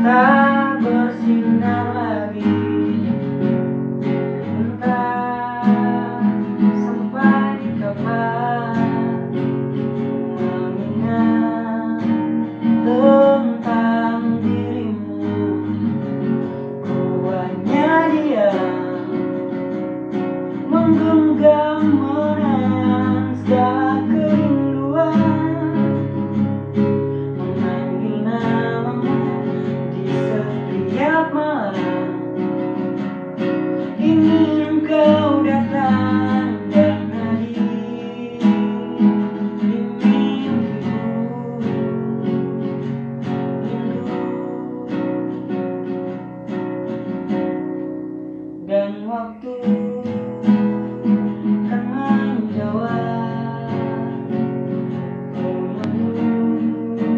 tak bersinar lagi. Entah sampai kapan mengingat tentang dirimu. Ku hanya diam, menggenggam menahan segala kerinduan, memanggil namamu di setiap malam. Ingin kau datang dan hadir di mimpiku. Dan waktu kan menjawab komenmu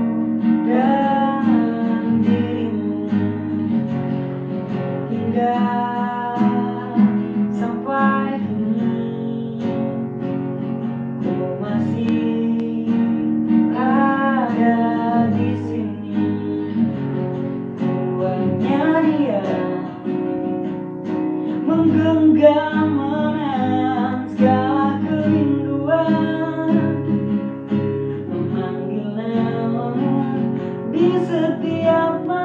dan dirimu. Hingga sampai kini ku masih ada di sini. Ku hanya diam, menggenggam menahan segala kerinduan, memanggil namamu di setiap malam.